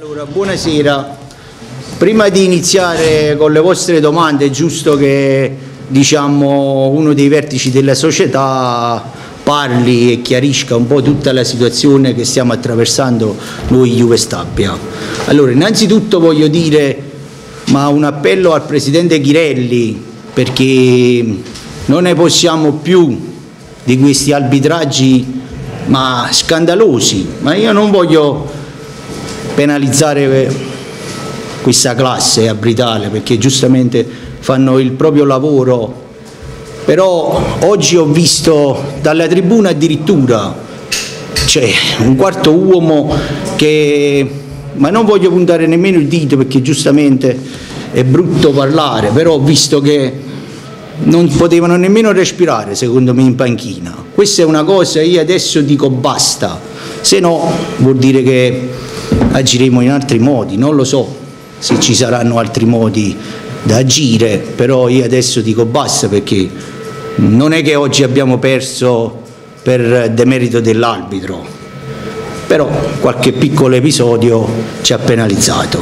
Allora, buonasera. Prima di iniziare con le vostre domande è giusto che uno dei vertici della società parli e chiarisca un po' tutta la situazione che stiamo attraversando noi Juve Stabia. Allora, innanzitutto voglio dire un appello al Presidente Ghirelli, perché non ne possiamo più di questi arbitraggi scandalosi, ma io non voglio penalizzare questa classe arbitale perché giustamente fanno il proprio lavoro, però oggi ho visto dalla tribuna addirittura c'è un quarto uomo che, ma non voglio puntare nemmeno il dito perché giustamente è brutto parlare, però ho visto che non potevano nemmeno respirare secondo me in panchina. Questa è una cosa, io adesso dico basta, se no vuol dire che agiremo in altri modi, non lo so se ci saranno altri modi da agire, però io adesso dico basta, perché non è che oggi abbiamo perso per demerito dell'arbitro, però qualche piccolo episodio ci ha penalizzato.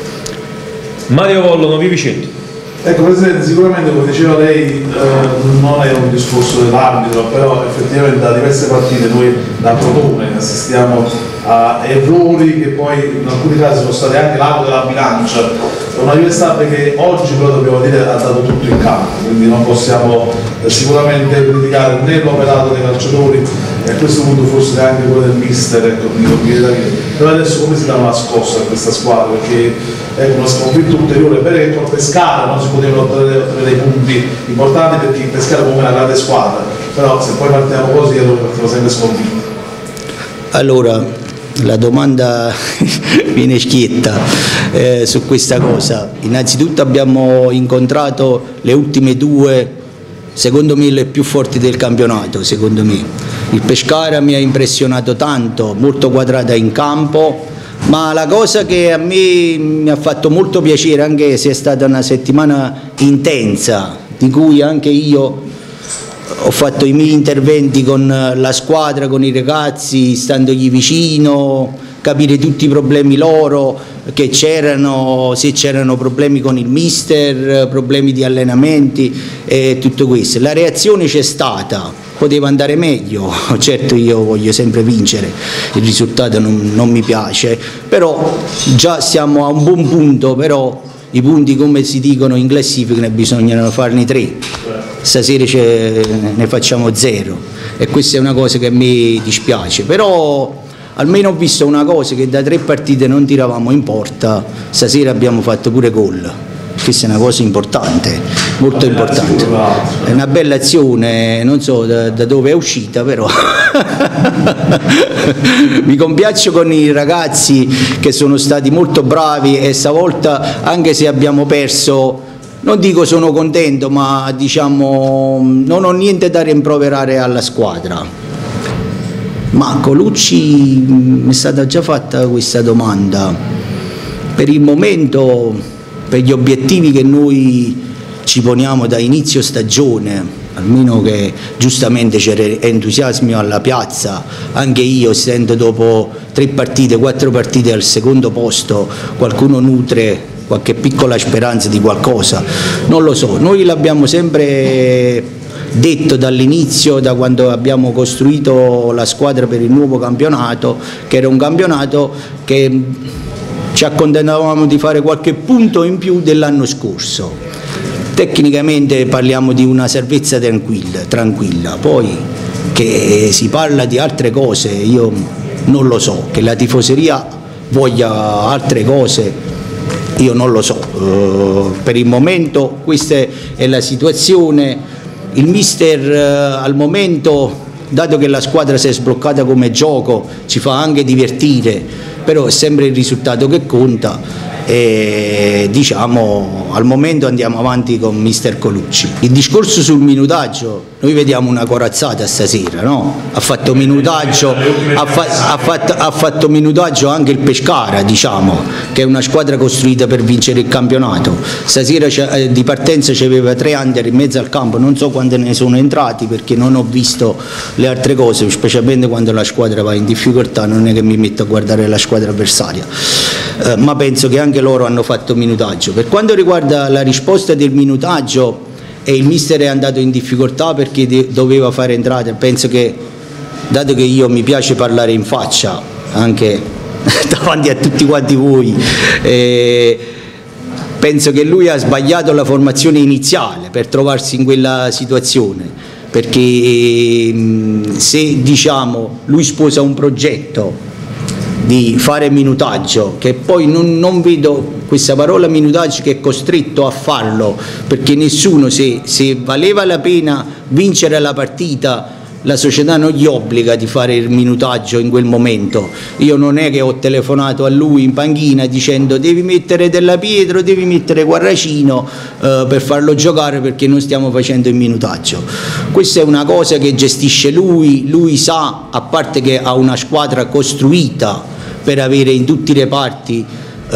Mario Vollo, Novi Vicento. Ecco Presidente, sicuramente come diceva lei non è un discorso dell'arbitro, però effettivamente da diverse partite noi da Crotone assistiamo a errori che poi in alcuni casi sono stati anche l'ago della bilancia. Una Juve Stabia che oggi però dobbiamo dire ha dato tutto in campo, quindi non possiamo sicuramente criticare né l'operato dei calciatori e a questo punto forse neanche quello del mister, ecco, però adesso come si dà una scossa a questa squadra, perché è una sconfitta ulteriore. È vero che con Pescara non si potevano ottenere dei punti importanti perché Pescara come una grande squadra, però se poi partiamo così allora partiamo sempre sconfitti. Allora, la domanda viene schietta su questa cosa. Innanzitutto abbiamo incontrato le ultime due, secondo me le più forti del campionato, secondo me. Il Pescara mi ha impressionato tanto, molto quadrata in campo, ma la cosa che a me mi ha fatto molto piacere, anche se è stata una settimana intensa, di cui anche io ho fatto i miei interventi con la squadra, con i ragazzi, standogli vicino, capire tutti i problemi loro che c'erano, se c'erano problemi con il mister, problemi di allenamenti e tutto questo. La reazione c'è stata, poteva andare meglio, certo io voglio sempre vincere, il risultato non mi piace, però già siamo a un buon punto, però i punti come si dicono in classifica ne bisogna farne 3. Stasera ne facciamo 0 e questa è una cosa che a me dispiace, però almeno ho visto una cosa, che da 3 partite non tiravamo in porta, stasera abbiamo fatto pure gol, questa è una cosa importante, molto importante, è una bella azione, non so da dove è uscita, però mi compiaccio con i ragazzi che sono stati molto bravi e stavolta, anche se abbiamo perso, non dico sono contento, ma non ho niente da rimproverare alla squadra. Ma Colucci, mi è stata già fatta questa domanda. Per il momento, per gli obiettivi che noi ci poniamo da inizio stagione, almeno che giustamente c'era entusiasmo alla piazza, anche io essendo dopo 3 partite, 4 partite al secondo posto, qualcuno nutre qualche piccola speranza di qualcosa, non lo so, noi l'abbiamo sempre detto dall'inizio, da quando abbiamo costruito la squadra per il nuovo campionato, che era un campionato che ci accontentavamo di fare qualche punto in più dell'anno scorso. Tecnicamente parliamo di una salvezza tranquilla, poi che si parla di altre cose io non lo so, che la tifoseria voglia altre cose io non lo so, per il momento questa è la situazione. Il mister al momento, dato che la squadra si è sbloccata come gioco, ci fa anche divertire, però è sempre il risultato che conta e al momento andiamo avanti con mister Colucci. Il discorso sul minutaggio, noi vediamo una corazzata stasera, no? Ha fatto minutaggio, ha fatto minutaggio anche il Pescara, diciamo, che è una squadra costruita per vincere il campionato. Stasera di partenza c'aveva 3 under in mezzo al campo, non so quante ne sono entrati perché non ho visto le altre cose, specialmente quando la squadra va in difficoltà, non è che mi metto a guardare la squadra avversaria, ma penso che anche loro hanno fatto minutaggio. Per quanto riguarda la risposta del minutaggio, e il mister è andato in difficoltà perché doveva fare entrate, penso che, dato che io mi piace parlare in faccia anche davanti a tutti quanti voi, penso che lui ha sbagliato la formazione iniziale per trovarsi in quella situazione, perché se diciamo lui sposa un progetto di fare minutaggio, che poi non vedo questa parola minutaggio che è costretto a farlo, perché nessuno, se valeva la pena vincere la partita, la società non gli obbliga di fare il minutaggio in quel momento. Io non è che ho telefonato a lui in panchina dicendo devi mettere Della Pietro, devi mettere Guarracino per farlo giocare perché non stiamo facendo il minutaggio. Questa è una cosa che gestisce lui sa, a parte che ha una squadra costruita per avere in tutti i reparti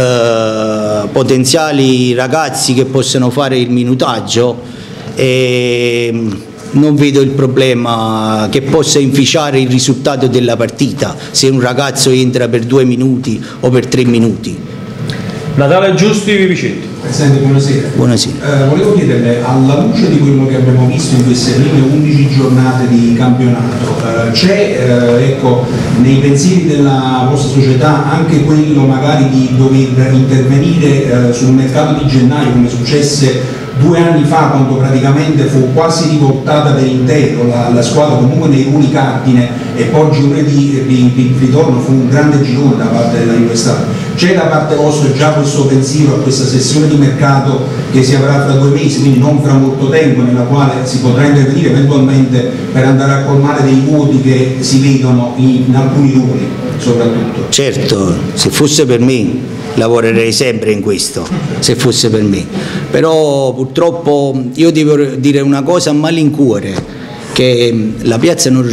potenziali ragazzi che possono fare il minutaggio, e non vedo il problema che possa inficiare il risultato della partita se un ragazzo entra per 2 minuti o per 3 minuti. Natale Giusti, Vicente. Presidente, buonasera. Buonasera. Volevo chiederle, alla luce di quello che abbiamo visto in queste prime 11 giornate di campionato, c'è ecco, nei pensieri della vostra società anche quello magari di dover intervenire sul mercato di gennaio, come successe 2 anni fa, quando praticamente fu quasi rivoltata per intero la squadra, comunque nei ruoli cardine, e poi il girone di ritorno fu un grande girone da parte della Juve Stabia. C'è da parte vostra già questo pensiero a questa sessione di mercato che si avrà tra 2 mesi, quindi non fra molto tempo, nella quale si potrà intervenire eventualmente per andare a colmare dei vuoti che si vedono in alcuni ruoli soprattutto? Certo, se fosse per me lavorerei sempre in questo, se fosse per me, però purtroppo io devo dire una cosa a malincuore, che la piazza non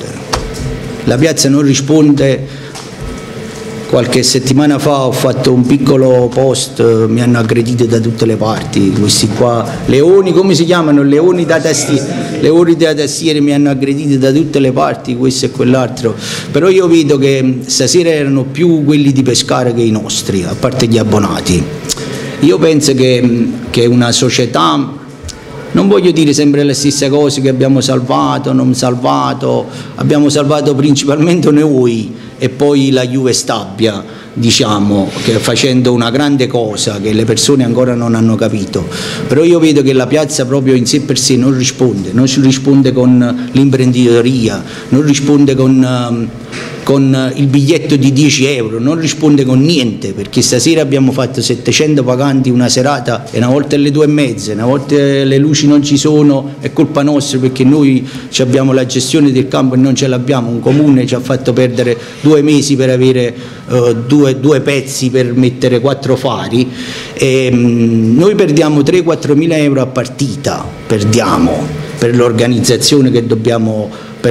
risponde. Qualche settimana fa ho fatto un piccolo post, mi hanno aggredito da tutte le parti, questi qua, leoni, come si chiamano? Leoni da tastiere mi hanno aggredito da tutte le parti, questo e quell'altro, però io vedo che stasera erano più quelli di Pescara che i nostri, a parte gli abbonati. Io penso che una società, non voglio dire sempre le stesse cose che abbiamo salvato, non salvato, abbiamo salvato principalmente noi e poi la Juve Stabia, diciamo, che facendo una grande cosa che le persone ancora non hanno capito, però io vedo che la piazza proprio in sé per sé non risponde con l'imprenditoria, non risponde con il biglietto di 10 euro, non risponde con niente, perché stasera abbiamo fatto 700 paganti una serata e una volta alle 2:30, una volta le luci non ci sono, è colpa nostra perché noi abbiamo la gestione del campo e non ce l'abbiamo, un comune ci ha fatto perdere 2 mesi per avere due pezzi per mettere 4 fari, e noi perdiamo 3-4 mila euro a partita, perdiamo per l'organizzazione che dobbiamo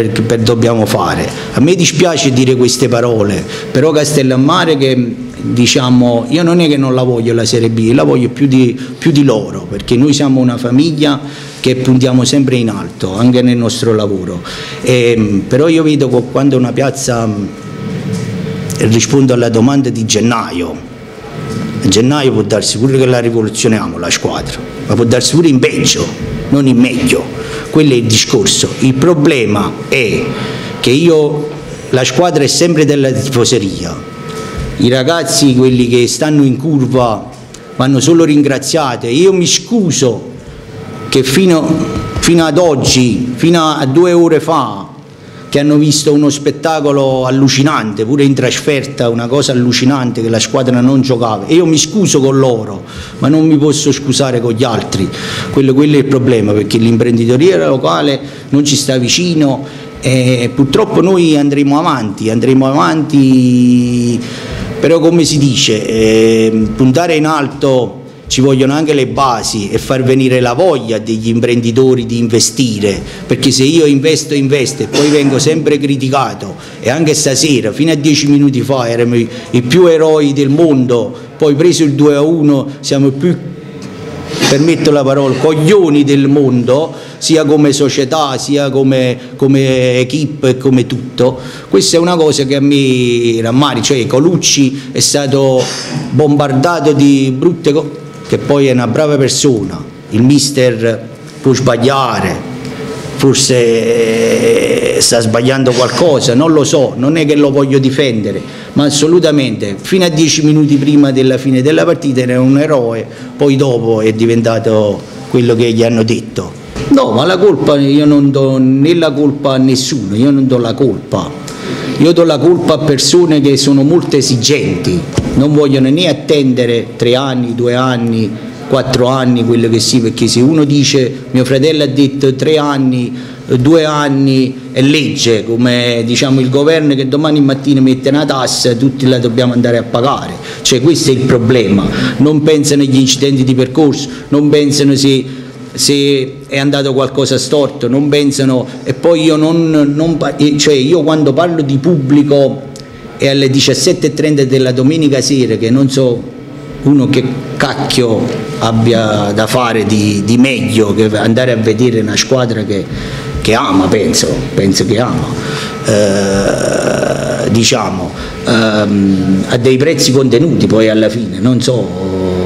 fare. A me dispiace dire queste parole, però Castellammare, che diciamo, io non è che non la voglio la Serie B, io la voglio più di loro, perché noi siamo una famiglia che puntiamo sempre in alto anche nel nostro lavoro, però io vedo quando una piazza, rispondo alla domanda di gennaio, a gennaio può darsi pure che la rivoluzioniamo la squadra, ma può darsi pure in peggio, non in meglio. Quello è il discorso. Il problema è che la squadra è sempre della tifoseria, i ragazzi, quelli che stanno in curva, vanno solo ringraziati. Io mi scuso che fino ad oggi, fino a 2 ore fa, che hanno visto uno spettacolo allucinante, pure in trasferta, una cosa allucinante, che la squadra non giocava, e io mi scuso con loro, ma non mi posso scusare con gli altri. Quello è il problema, perché l'imprenditoria locale non ci sta vicino, e purtroppo noi andremo avanti, però come si dice, puntare in alto ci vogliono anche le basi e far venire la voglia degli imprenditori di investire, perché se io investo e poi vengo sempre criticato, e anche stasera fino a 10 minuti fa erano i più eroi del mondo, poi preso il 2-1 siamo più, permetto la parola, coglioni del mondo, sia come società, sia come equipe e come tutto. Questa è una cosa che a me rammarica, cioè Colucci è stato bombardato di brutte cose, che poi è una brava persona, il mister può sbagliare, forse sta sbagliando qualcosa, non lo so, non è che lo voglio difendere, ma assolutamente fino a 10 minuti prima della fine della partita era un eroe, poi dopo è diventato quello che gli hanno detto. No, ma la colpa, io non do né la colpa a nessuno, io non do la colpa, io do la colpa a persone che sono molto esigenti, non vogliono né attendere 3 anni, 2 anni, 4 anni, quello che sia, perché se uno dice mio fratello ha detto 3 anni, 2 anni è legge, come diciamo il governo che domani mattina mette una tassa, tutti la dobbiamo andare a pagare, cioè questo è il problema, non pensano agli incidenti di percorso, non pensano se è andato qualcosa storto, non pensano, e poi io cioè io quando parlo di pubblico è alle 17:30 della domenica sera, che non so uno che cacchio abbia da fare di meglio che andare a vedere una squadra che ama, penso che ama, diciamo, a dei prezzi contenuti poi alla fine, non so.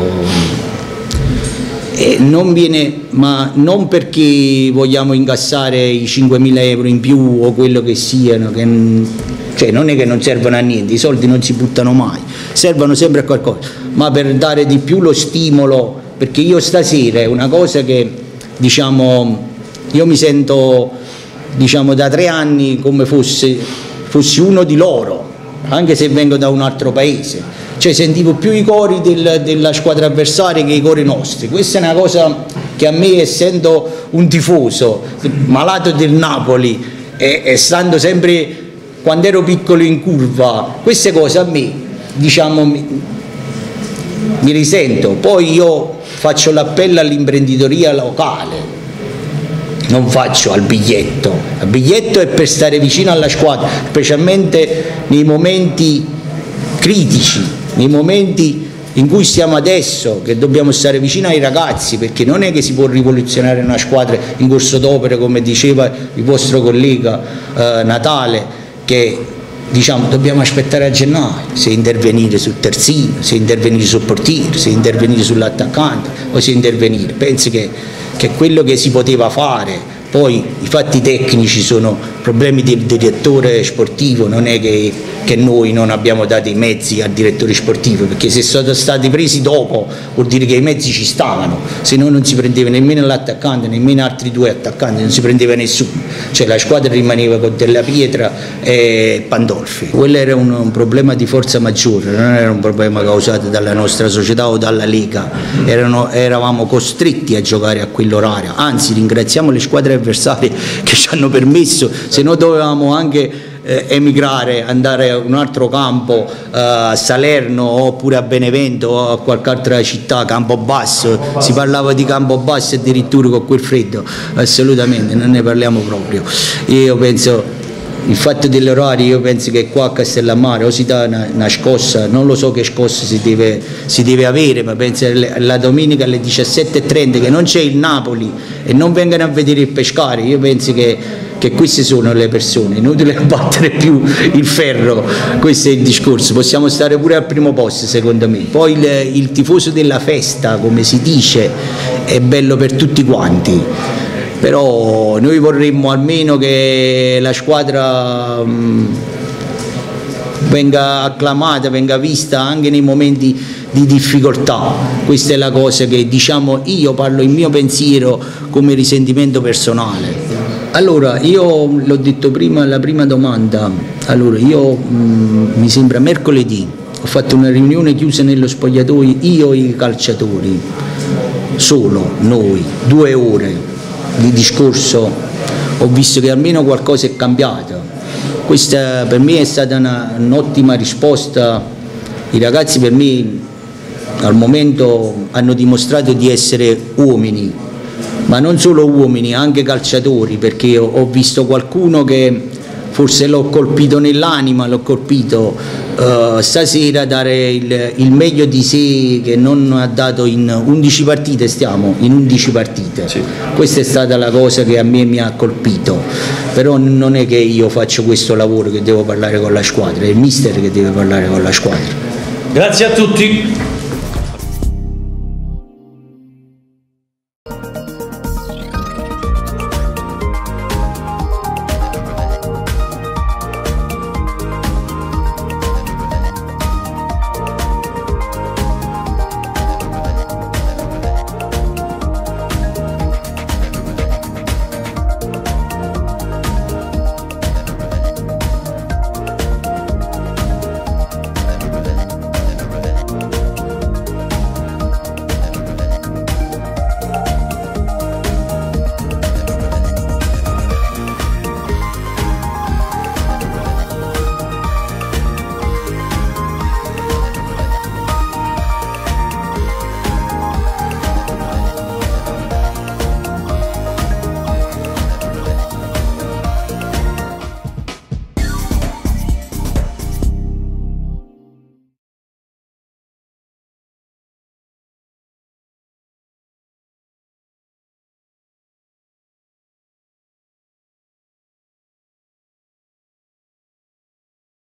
E non viene, ma non perché vogliamo incassare i 5.000 euro in più o quello che siano, cioè non è che non servono a niente, i soldi non si buttano mai, servono sempre a qualcosa, ma per dare di più lo stimolo, perché io stasera è una cosa che, diciamo, io mi sento, diciamo, da 3 anni come fossi uno di loro, anche se vengo da un altro paese. Cioè sentivo più i cori della squadra avversaria che i cori nostri. Questa è una cosa che a me, essendo un tifoso malato del Napoli e stando sempre, quando ero piccolo, in curva, queste cose a me, diciamo, mi risento. Poi io faccio l'appello all'imprenditoria locale, non faccio al biglietto. Il biglietto è per stare vicino alla squadra, specialmente nei momenti critici, nei momenti in cui stiamo adesso, che dobbiamo stare vicino ai ragazzi, perché non è che si può rivoluzionare una squadra in corso d'opera, come diceva il vostro collega Natale, che diciamo dobbiamo aspettare a gennaio, se intervenire sul terzino, se intervenire sul portiere, se intervenire sull'attaccante o se intervenire. Penso che quello che si poteva fare. Poi i fatti tecnici sono problemi del direttore sportivo, non è che noi non abbiamo dato i mezzi al direttore sportivo, perché se sono stati presi dopo vuol dire che i mezzi ci stavano, se no non si prendeva nemmeno l'attaccante, nemmeno altri 2 attaccanti, non si prendeva nessuno, cioè la squadra rimaneva con Della Pietra e Pandolfi. Quello era un problema di forza maggiore, non era un problema causato dalla nostra società o dalla Lega, eravamo costretti a giocare a quell'orario, anzi ringraziamo le squadre avversarie che ci hanno permesso, se no dovevamo anche emigrare, andare a un altro campo, a Salerno oppure a Benevento o a qualche altra città, Campobasso, si parlava di Campobasso addirittura con quel freddo, assolutamente, non ne parliamo proprio. Io penso, il fatto dell'orario, io penso che qua a Castellammare o si dà una scossa, non lo so che scossa si deve avere, ma penso la domenica alle 17:30 che non c'è il Napoli e non vengano a vedere il Pescara, io penso che queste sono le persone, inutile battere più il ferro, questo è il discorso, possiamo stare pure al primo posto secondo me. Poi il tifoso della festa, come si dice, è bello per tutti quanti, però noi vorremmo almeno che la squadra venga acclamata, venga vista anche nei momenti di difficoltà. Questa è la cosa che, diciamo, io parlo il mio pensiero come risentimento personale. Allora, io l'ho detto prima, alla prima domanda, allora io mi sembra mercoledì ho fatto una riunione chiusa nello spogliatoio, io e i calciatori, solo noi, 2 ore di discorso, ho visto che almeno qualcosa è cambiato. Questa per me è stata un'ottima risposta, i ragazzi per me al momento hanno dimostrato di essere uomini, ma non solo uomini, anche calciatori, perché ho visto qualcuno che forse l'ho colpito nell'anima, l'ho colpito stasera, dare il meglio di sé che non ha dato in 11 partite, stiamo in 11 partite. Sì. Questa è stata la cosa che a me mi ha colpito, però non è che io faccio questo lavoro che devo parlare con la squadra, è il mister che deve parlare con la squadra. Grazie a tutti.